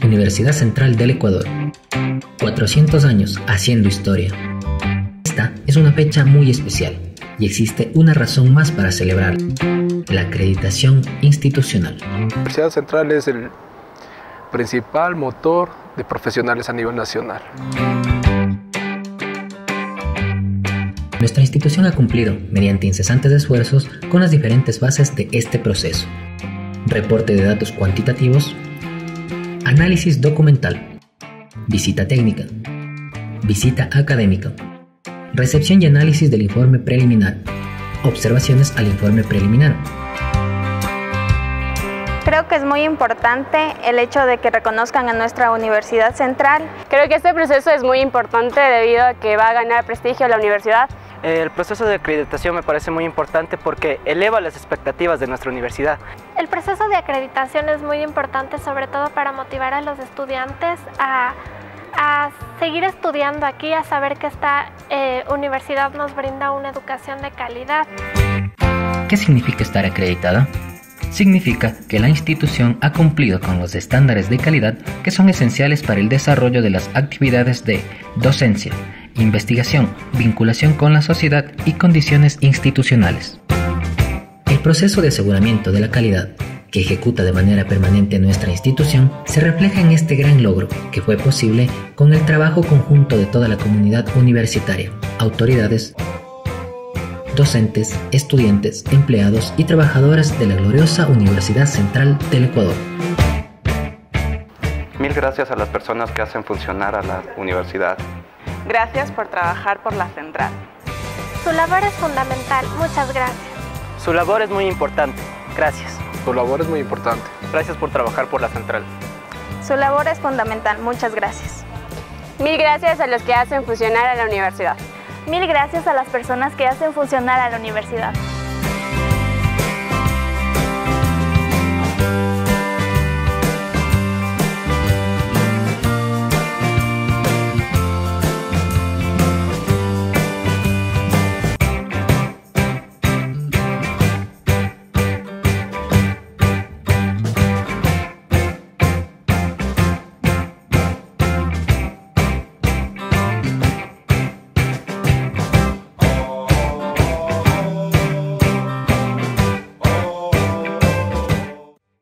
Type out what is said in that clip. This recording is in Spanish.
Universidad Central del Ecuador. 400 años haciendo historia. Esta es una fecha muy especial y existe una razón más para celebrar: la acreditación institucional. La Universidad Central es el principal motor de profesionales a nivel nacional. Nuestra institución ha cumplido, mediante incesantes esfuerzos, con las diferentes fases de este proceso: reporte de datos cuantitativos, análisis documental, visita técnica, visita académica, recepción y análisis del informe preliminar, observaciones al informe preliminar. Creo que es muy importante el hecho de que reconozcan a nuestra Universidad Central. Creo que este proceso es muy importante debido a que va a ganar prestigio a la universidad. El proceso de acreditación me parece muy importante porque eleva las expectativas de nuestra universidad. El proceso de acreditación es muy importante, sobre todo para motivar a los estudiantes a seguir estudiando aquí, a saber que esta universidad nos brinda una educación de calidad. ¿Qué significa estar acreditada? Significa que la institución ha cumplido con los estándares de calidad que son esenciales para el desarrollo de las actividades de docencia, investigación, vinculación con la sociedad y condiciones institucionales. El proceso de aseguramiento de la calidad que ejecuta de manera permanente nuestra institución se refleja en este gran logro que fue posible con el trabajo conjunto de toda la comunidad universitaria, autoridades, docentes, estudiantes, empleados y trabajadores de la gloriosa Universidad Central del Ecuador. Mil gracias a las personas que hacen funcionar a la universidad. Gracias por trabajar por la Central. Su labor es fundamental. Muchas gracias. Su labor es muy importante. Gracias. Su labor es muy importante. Gracias por trabajar por la Central. Su labor es fundamental. Muchas gracias. Mil gracias a los que hacen funcionar a la universidad. Mil gracias a las personas que hacen funcionar a la universidad.